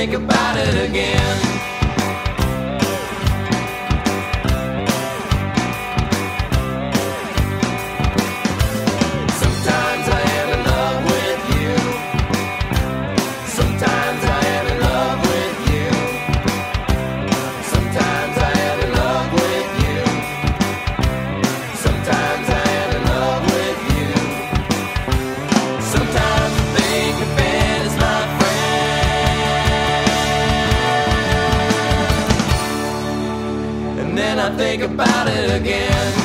think about it again. Sometimes I am in love with you. Sometimes I am in love with you. Sometimes I am in love with you. Sometimes I am in love with you. Sometimes I think a bed is my friend, and then I think about it again.